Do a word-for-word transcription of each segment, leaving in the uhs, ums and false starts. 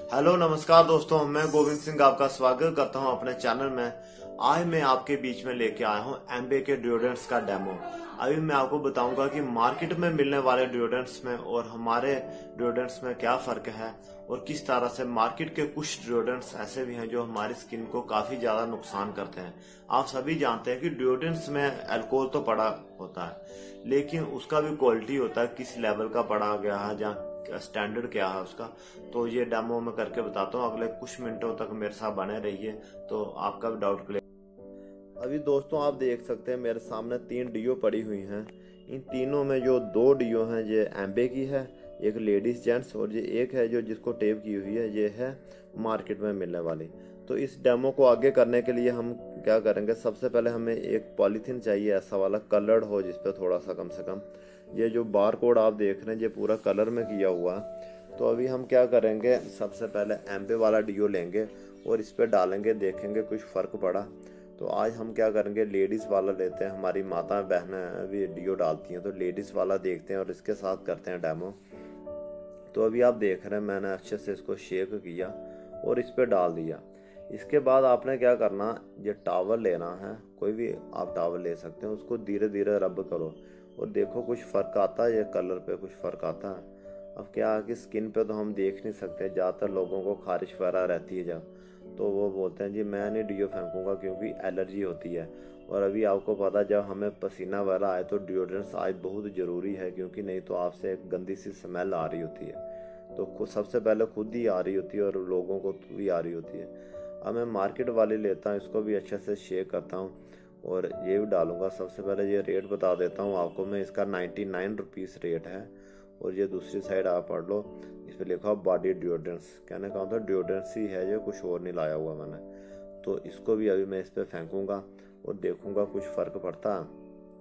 Hello नमस्कार दोस्तों, मैं गोविंद सिंह आपका स्वागत करता हूं अपने चैनल में। आज मैं आपके बीच में लेके आया हूं एम्बे के डिओड्रेंट्स का डेमो। अभी मैं आपको बताऊंगा कि मार्केट में मिलने वाले डिओड्रेंट्स में और हमारे डिओड्रेंट्स में क्या फर्क है और किस तरह से मार्केट के कुछ डिओड्रेंट्स ऐसे भी हैं जो हमारी स्किन को काफी ज्यादा नुकसान करते हैं। आप सभी जानते हैं कि डिओड्रेंट्स में अल्कोहल तो पड़ा होता है, लेकिन उसका भी क्वालिटी होता है, किस लेवल का पड़ा गया है, जहाँ स्टैंडर्ड क्या है उसका। तो ये डेमो मैं करके बताता हूँ। अगले कुछ मिनटों तक मेरे साथ बने रहिए तो आपका भी डाउट क्लियर। अभी दोस्तों आप देख सकते हैं मेरे सामने तीन डीओ पड़ी हुई हैं। इन तीनों में जो दो डीओ हैं ये एम्बे की है, एक लेडीज जेंट्स, और ये एक है जो जिसको टेप की हुई है, ये है मार्केट में मिलने वाली। तो इस डेमो को आगे करने के लिए हम क्या करेंगे, सबसे पहले हमें एक पॉलीथीन चाहिए ऐसा वाला कलर्ड हो, जिसपे थोड़ा सा कम से कम ये जो बार कोड आप देख रहे हैं ये पूरा कलर में किया हुआ है। तो अभी हम क्या करेंगे, सबसे पहले एम्बे वाला डीओ लेंगे और इस पर डालेंगे, देखेंगे कुछ फ़र्क पड़ा। तो आज हम क्या करेंगे, लेडीज़ वाला लेते हैं। हमारी माता बहनें भी डीओ डालती हैं, तो लेडीज़ वाला देखते हैं और इसके साथ करते हैं डेमो। तो अभी आप देख रहे हैं मैंने अच्छे से इसको शेक किया और इस पर डाल दिया। इसके बाद आपने क्या करना, ये टावल लेना है, कोई भी आप टावल ले सकते हैं, उसको धीरे धीरे रब करो और देखो कुछ फ़र्क आता है, ये कलर पे कुछ फ़र्क आता है। अब क्या है कि स्किन पे तो हम देख नहीं सकते, ज़्यादातर लोगों को खारिश वगैरह रहती है जब, तो वो बोलते हैं जी मैं नहीं डीओ फेंकूंगा क्योंकि एलर्जी होती है। और अभी आपको पता, जब हमें पसीना वगैरह आए तो डिओड्रेंट्स आज बहुत ज़रूरी है, क्योंकि नहीं तो आपसे एक गंदी सी स्मेल आ रही होती है। तो खुद सबसे पहले खुद ही आ रही होती है और लोगों को भी आ रही होती है। अब मैं मार्केट वाली लेता हूँ, इसको भी अच्छे से शेक करता हूँ और ये भी डालूंगा। सबसे पहले ये रेट बता देता हूँ आपको मैं, इसका नाइन्टी नाइन रुपीज़ रेट है। और ये दूसरी साइड आप पढ़ लो, इस पर लिखा हुआ बॉडी डिओड्रेंट्स। कहने का मतलब डिओड्रेंट्स ही है, ये कुछ और नहीं लाया हुआ मैंने। तो इसको भी अभी मैं इस पर फेंकूँगा और देखूँगा कुछ फ़र्क पड़ता है।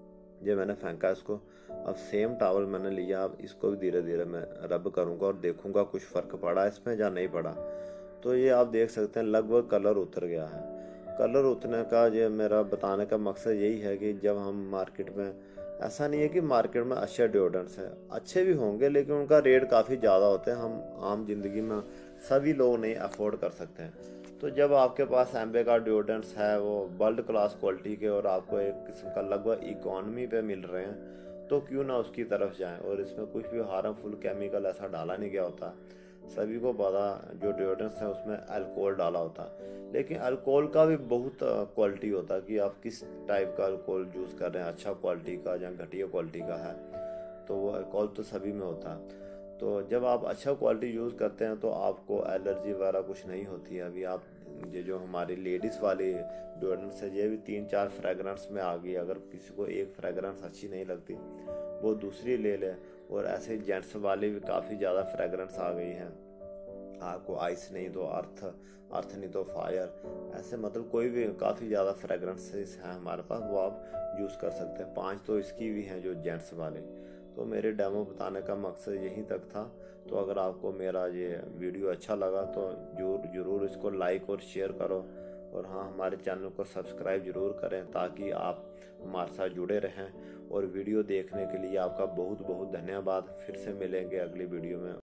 ये मैंने फेंका इसको। अब सेम टावल मैंने लिया, अब इसको भी धीरे धीरे मैं रब करूँगा और देखूँगा कुछ फ़र्क पड़ा इसमें या नहीं पड़ा। तो ये आप देख सकते हैं लगभग कलर उतर गया है। कलर उतरने का ये मेरा बताने का मकसद यही है कि जब हम मार्केट में, ऐसा नहीं है कि मार्केट में अच्छे डिओड्रेंट्स हैं, अच्छे भी होंगे लेकिन उनका रेट काफ़ी ज़्यादा होते हैं, हम आम जिंदगी में सभी लोग नहीं अफोर्ड कर सकते हैं। तो जब आपके पास एम्बे का डिओड्रेंट्स है, वो वर्ल्ड क्लास क्वालिटी के, और आपको एक किस्म का लगभग इकोनॉमी पे मिल रहे हैं, तो क्यों ना उसकी तरफ जाएं। और इसमें कुछ भी हार्मफुल केमिकल ऐसा डाला नहीं गया होता। सभी को पता जो डिओड्रेंट्स है उसमें अल्कोहल डाला होता है, लेकिन अल्कोहल का भी बहुत क्वालिटी होता है कि आप किस टाइप का अल्कोहल यूज़ कर रहे हैं, अच्छा क्वालिटी का या घटिया क्वालिटी का है। तो वो अल्कोहल तो सभी में होता है। तो जब आप अच्छा क्वालिटी यूज़ करते हैं तो आपको एलर्जी वगैरह कुछ नहीं होती है। अभी आप ये जो हमारी लेडीज़ वाली डिओड्रेंट्स है, ये भी तीन चार फ्रेगरेंस में आ गई। अगर किसी को एक फ्रेगरेंस अच्छी नहीं लगती वो दूसरी ले ले। और ऐसे जेंट्स वाले भी काफ़ी ज़्यादा फ्रेगरेंस आ गई हैं। आपको आइस नहीं तो अर्थ, अर्थ नहीं तो फायर, ऐसे मतलब कोई भी काफ़ी ज़्यादा फ्रेगरेंसेस हैं हमारे पास, वो आप यूज़ कर सकते हैं। पांच तो इसकी भी हैं जो जेंट्स वाले। तो मेरे डेमो बताने का मकसद यहीं तक था। तो अगर आपको मेरा ये वीडियो अच्छा लगा तो जरूर जरूर इसको लाइक और शेयर करो। और हाँ, हमारे चैनल को सब्सक्राइब जरूर करें ताकि आप हमारे साथ जुड़े रहें। और वीडियो देखने के लिए आपका बहुत बहुत धन्यवाद। फिर से मिलेंगे अगली वीडियो में।